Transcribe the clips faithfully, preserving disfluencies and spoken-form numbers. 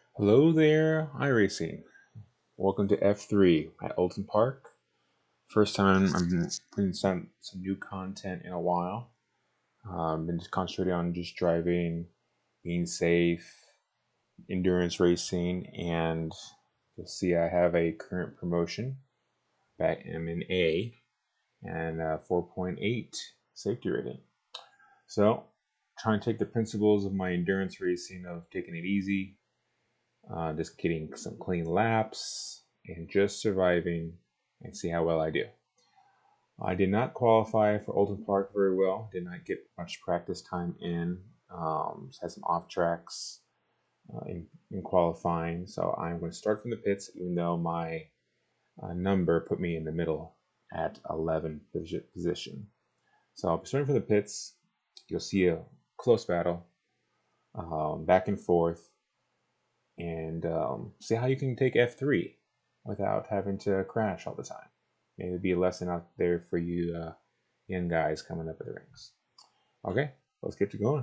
Hello there, iRacing. Welcome to F three at Oulton Park. First time I've been putting some, some new content in a while. I've um, been just concentrating on just driving, being safe, endurance racing, and you'll see I have a current promotion. Back I'm in A and uh, four point eight safety rating. So, trying to take the principles of my endurance racing of taking it easy, uh, just getting some clean laps, and just surviving and see how well I do. I did not qualify for Oulton Park very well, did not get much practice time in, um, had some off tracks uh, in, in qualifying, so I'm going to start from the pits even though my uh, number put me in the middle at eleventh position. So I'll be starting from the pits. You'll see a close battle, um, back and forth, and um, see how you can take F three without having to crash all the time. Maybe be a lesson out there for you uh, young guys coming up at the ranks. Okay, let's get to going.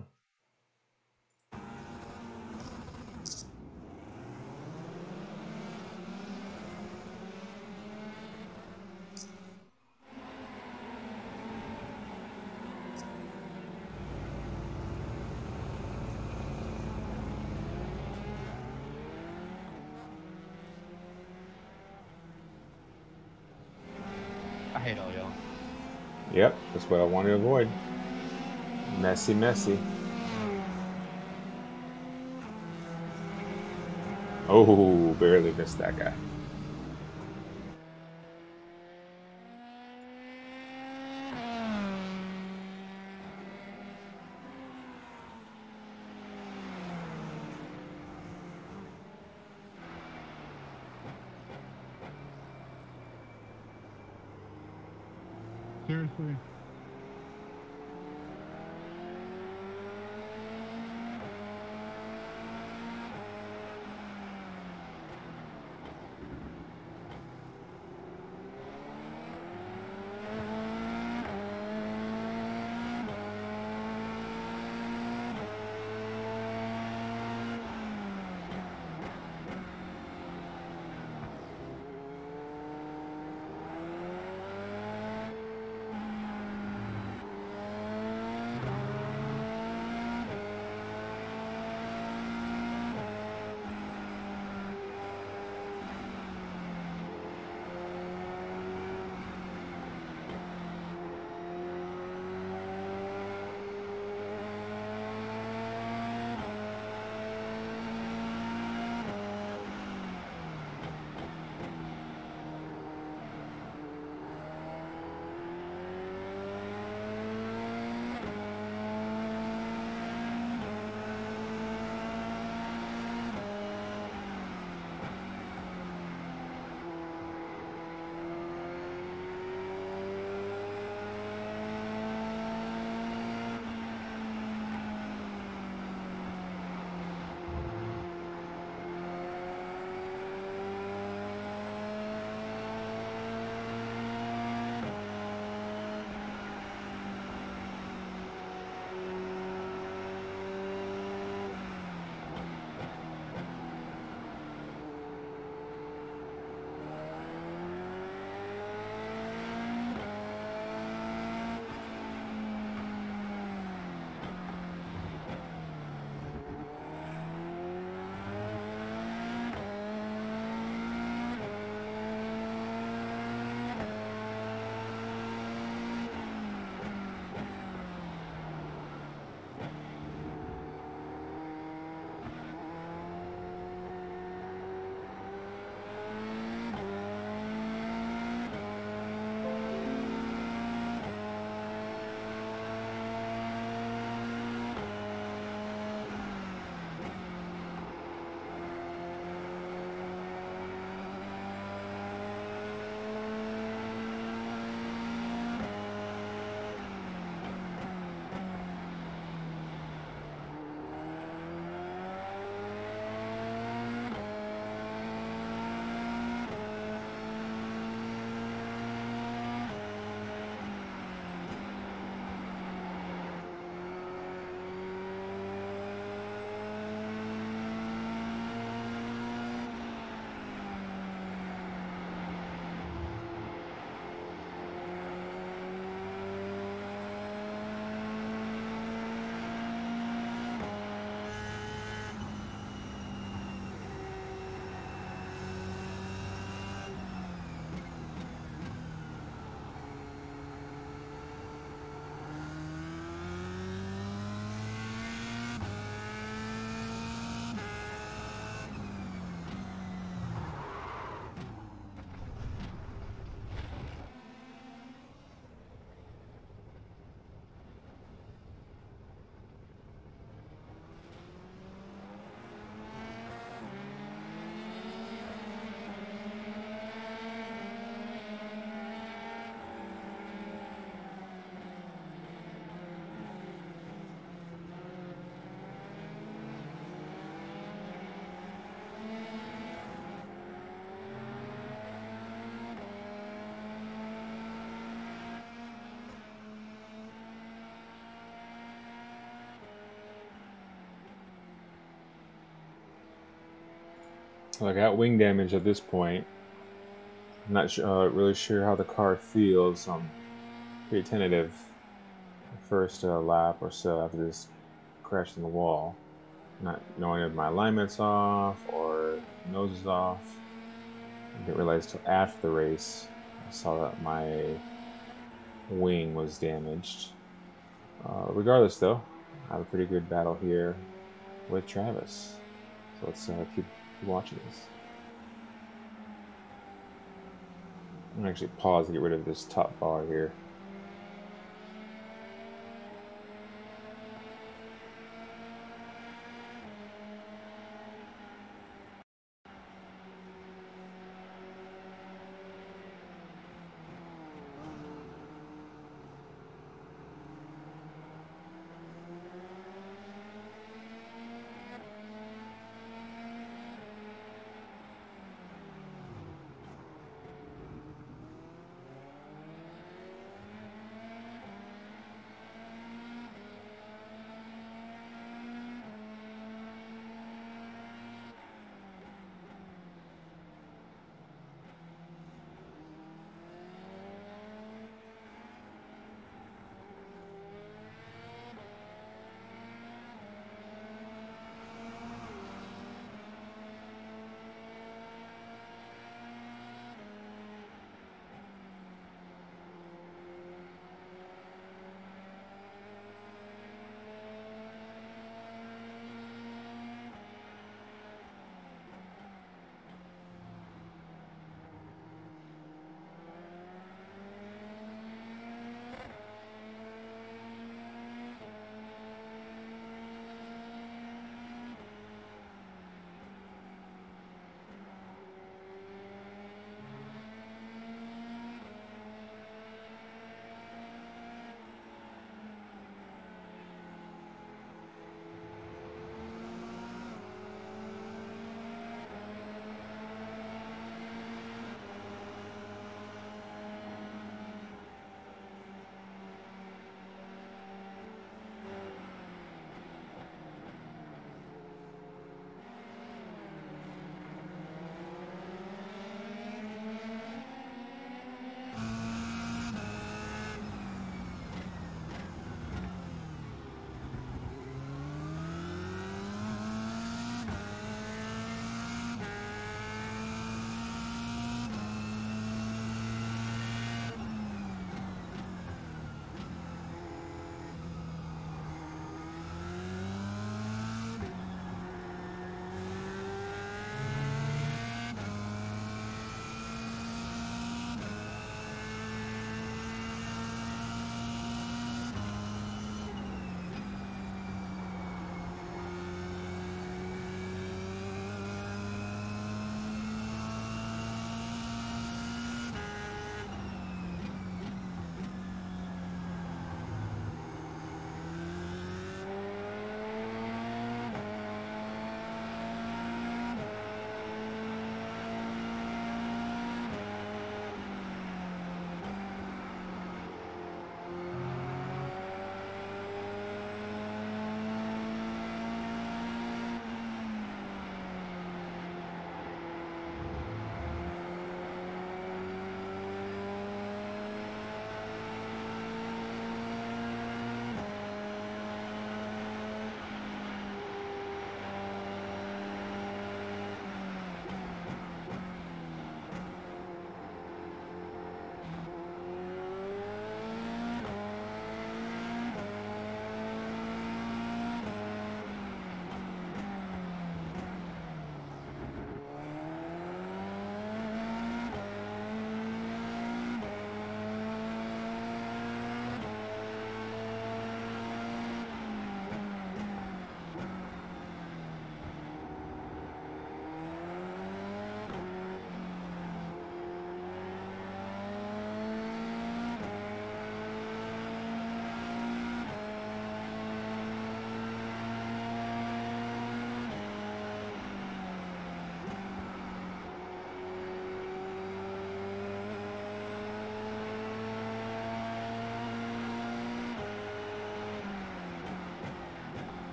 I hate all y'all. Yep, that's what I want to avoid. Messy, messy. Oh, barely missed that guy. Seriously. So I got wing damage at this point. I'm not sh uh, really sure how the car feels. So I'm pretty tentative the first uh, lap or so after this crash in the wall. Not knowing if my alignment's off or nose is off. I didn't realize till after the race I saw that my wing was damaged. Uh, regardless, though, I have a pretty good battle here with Travis. So let's uh, keep, keep watching this. I'm gonna actually pause to get rid of this top bar here.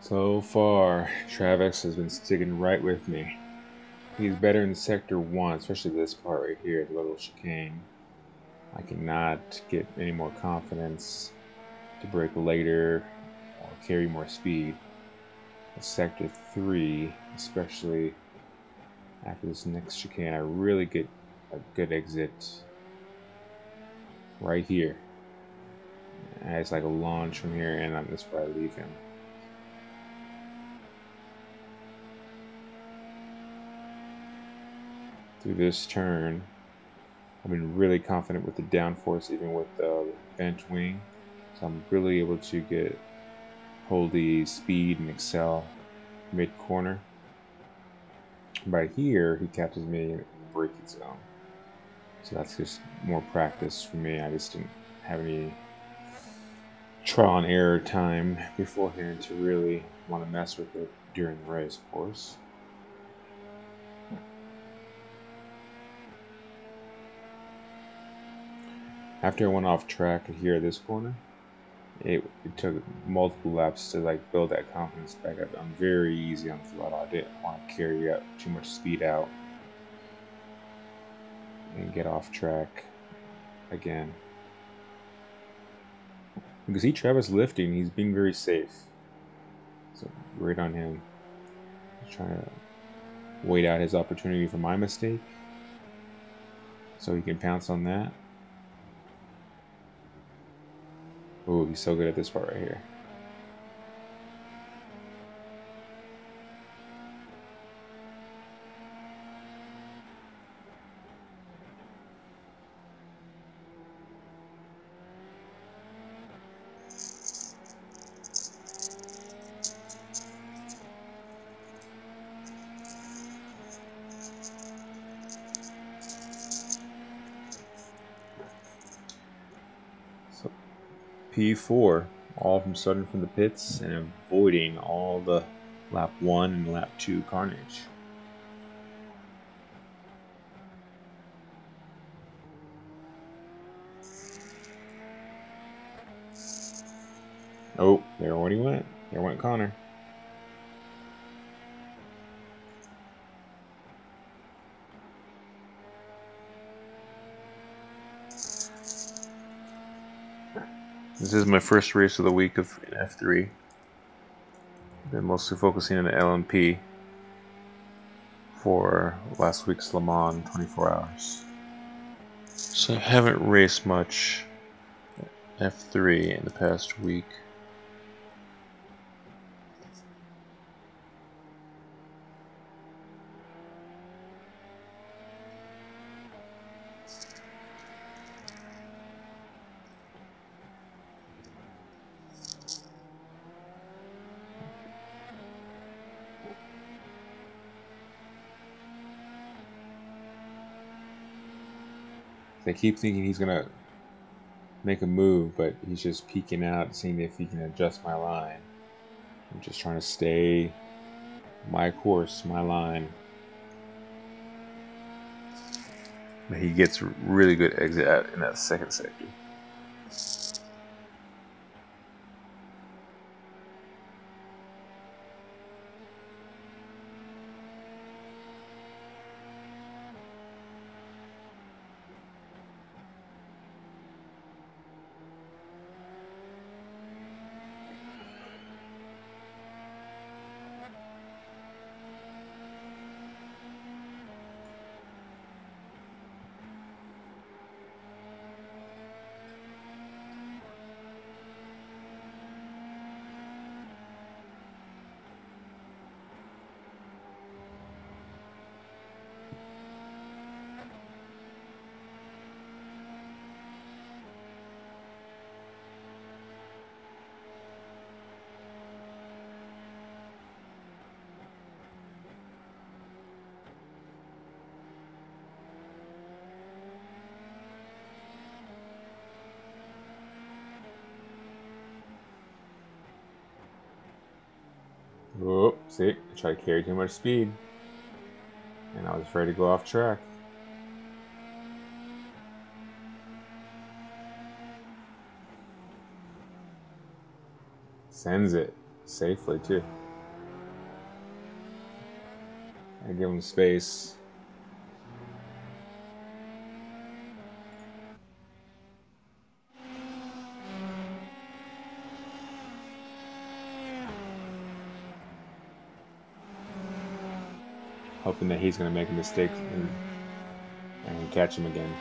So far, Travis has been sticking right with me. He's better in sector one, especially this part right here, the little chicane. I cannot get any more confidence to brake later or carry more speed. But sector three, especially after this next chicane, I really get a good exit right here. And it's like a launch from here, and I'm just where I leave him. Through this turn, I've been really confident with the downforce, even with the bent wing. So I'm really able to get hold the speed and excel mid corner. Right here, he catches me in the braking zone. So that's just more practice for me. I just didn't have any trial and error time beforehand to really want to mess with it during the race, of course. After I went off track here at this corner, it, it took multiple laps to like build that confidence back up. I'm very easy on the throttle. I didn't want to carry up too much speed out and get off track again. You can see Travis lifting. He's being very safe. So great on him. He's trying to wait out his opportunity for my mistake so he can pounce on that. Oh, he's so good at this part right here. So P four, all from starting from the pits and avoiding all the lap one and lap two carnage. Oh, there already went. There went Connor. This is my first race of the week of F three. Been mostly focusing on the L M P for last week's Le Mans twenty-four hours. So I haven't raced much F three in the past week. They keep thinking he's gonna make a move, but he's just peeking out, seeing if he can adjust my line. I'm just trying to stay my course, my line. But he gets really good exit out in that second sector. Oh, see, I tried to carry too much speed, and I was afraid to go off track. Sends it. Safely, too. And give him space. Hoping that he's going to make a mistake and, and catch him again.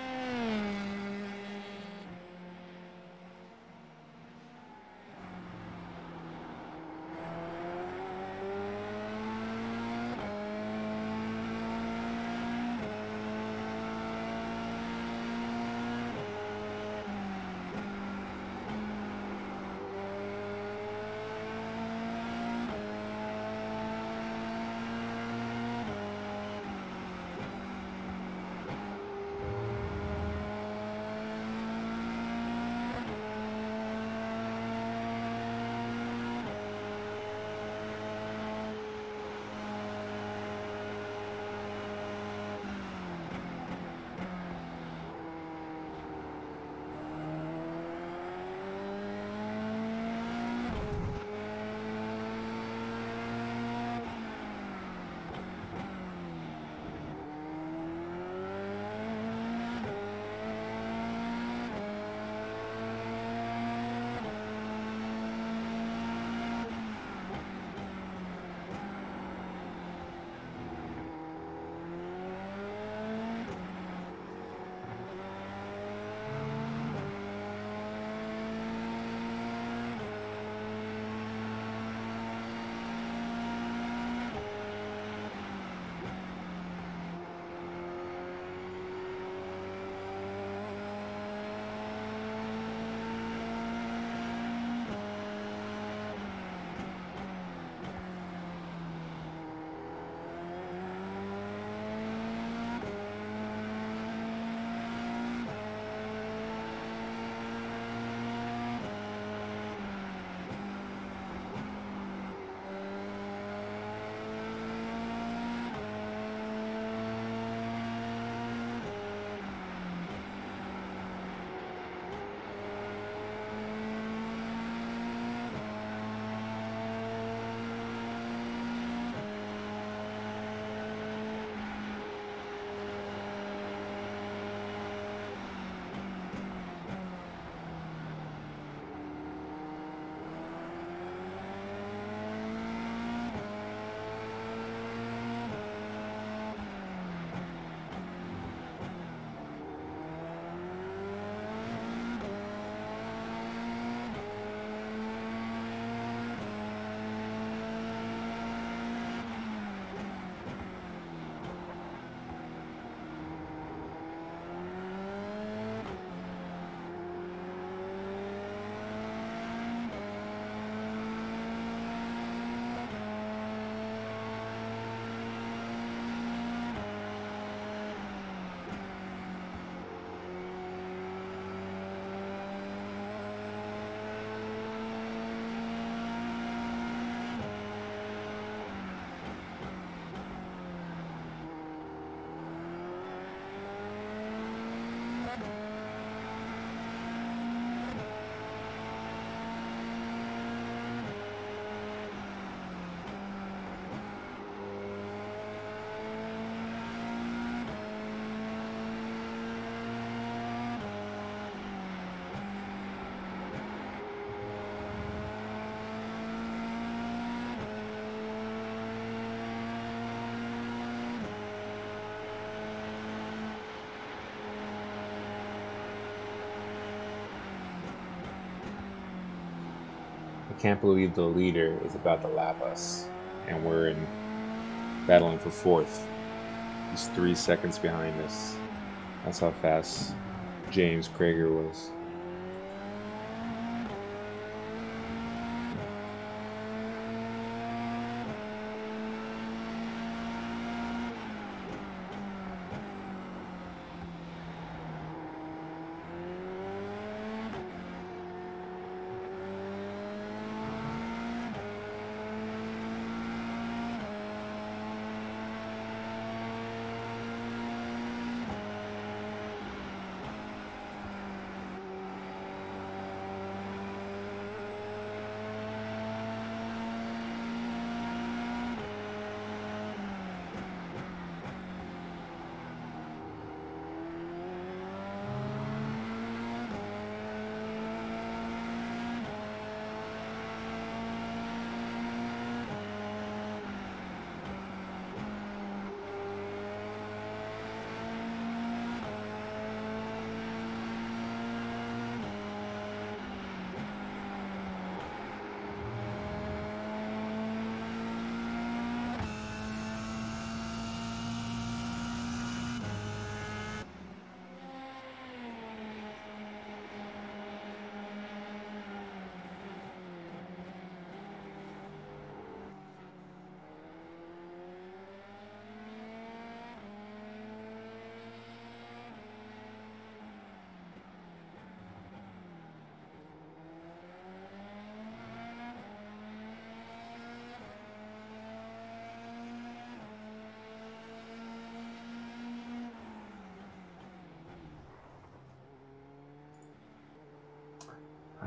I can't believe the leader is about to lap us, and we're in battling for fourth. He's three seconds behind us. That's how fast James Krager was.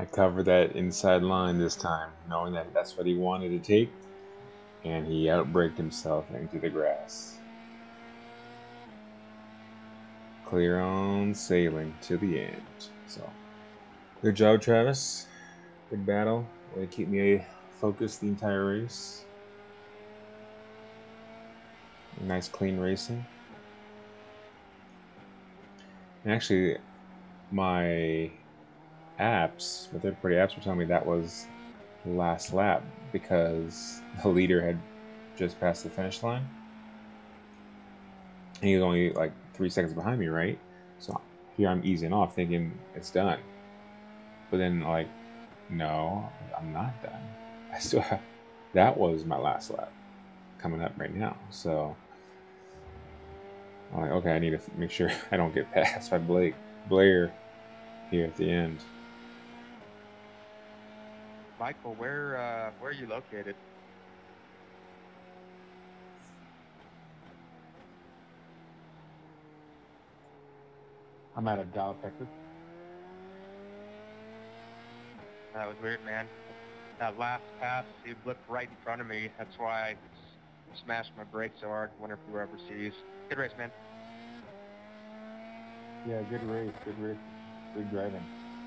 covered that inside line this time, knowing that that's what he wanted to take, and he outbraked himself into the grass. Clear on sailing to the end. So, good job, Travis. Good battle. Way to keep me focused the entire race. Nice clean racing. And actually, my apps, my third-party apps were telling me that was the last lap because the leader had just passed the finish line. And he was only like three seconds behind me, right? So here I'm easing off thinking it's done. But then like, no, I'm not done. I still have, that was my last lap coming up right now. So I'm like, okay, I need to make sure I don't get passed by Blake Blair here at the end. Michael, where uh, where are you located? I'm out of Dallas, Texas. That was weird, man. That last pass, you blipped right in front of me. That's why I smashed my brakes so hard. Wonder if you were overseas. Good race, man. Yeah, good race, good race, good driving.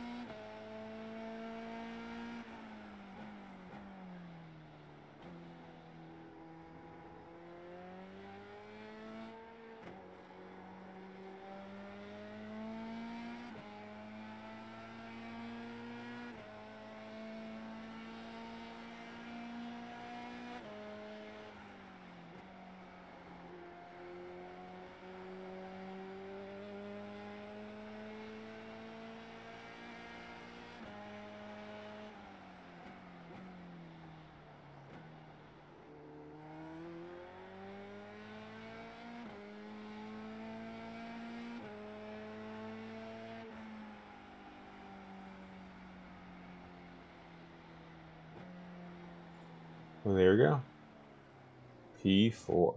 Well, there we go. P four.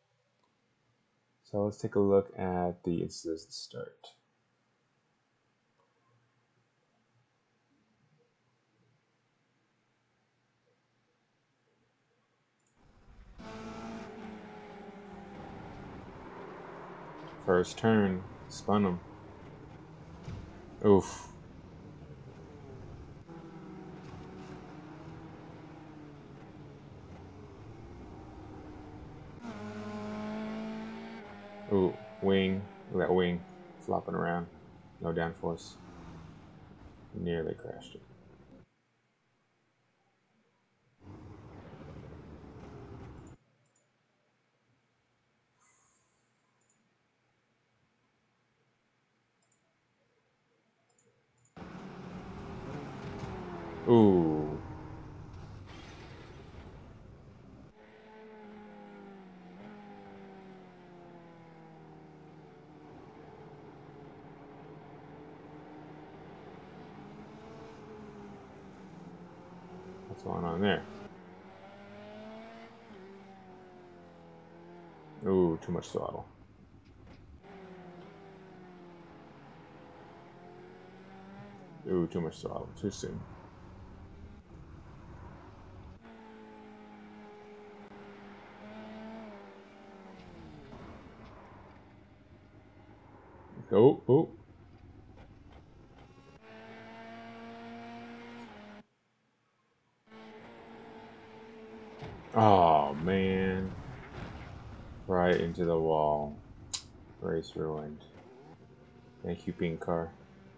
So let's take a look at the instances to start. First turn, spun him. Oof. Ooh, wing. Look at that wing flopping around. No downforce. Nearly crashed it. Ooh. What's going on there? Ooh, too much throttle. Ooh, too much throttle. Too soon. Oh, oh. Oh, man. Right into the wall. Race ruined. Thank you, pink car.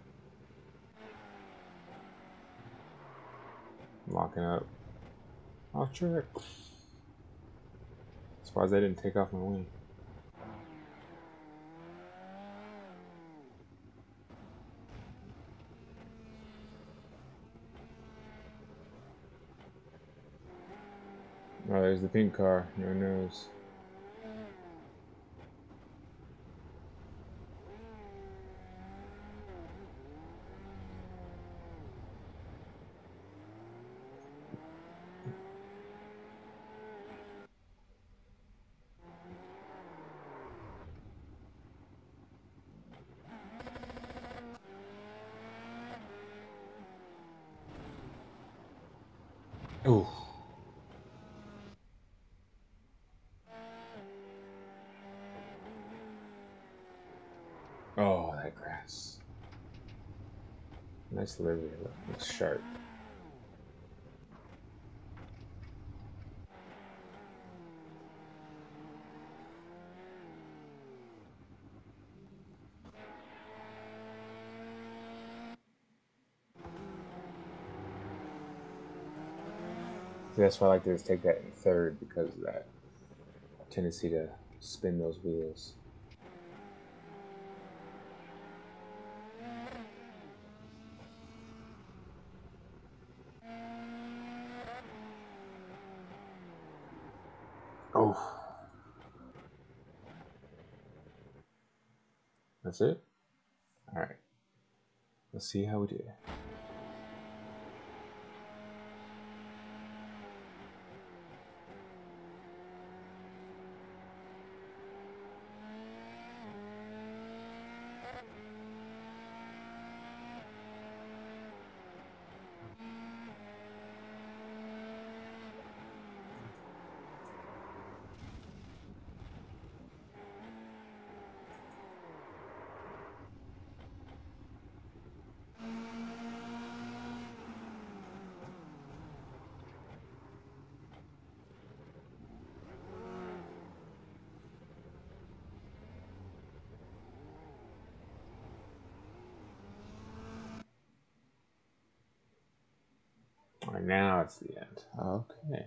Locking up. Off track. Surprised I didn't take off my wing. Oh, there's the pink car. No nose. Ooh. Oh, that grass. Nice livery. Looks sharp. See, that's why I like to just take that in third, because of that tendency to spin those wheels. Oh. That's it? Alright. Let's see how we do. Alright, now it's the end. Okay.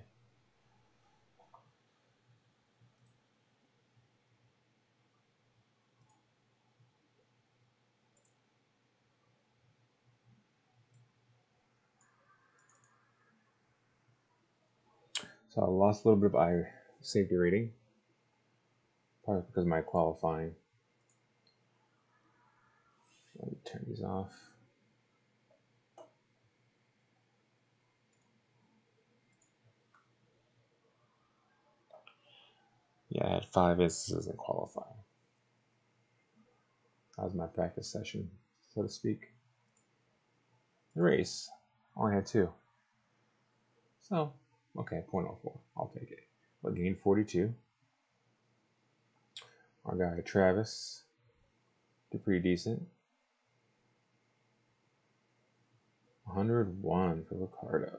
So I lost a little bit of I safety rating, probably because of my qualifying. Let me turn these off. Yeah, I had five instances in qualifying. That was my practice session, so to speak. The race, only had two. So, okay, point oh four. I'll take it. But gained forty-two. Our guy Travis did pretty decent. one oh one for Ricardo.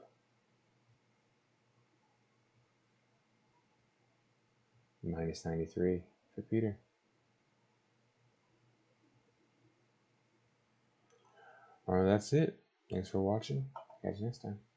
Minus ninety-three for Peter. Alright, that's it. Thanks for watching. Catch you next time.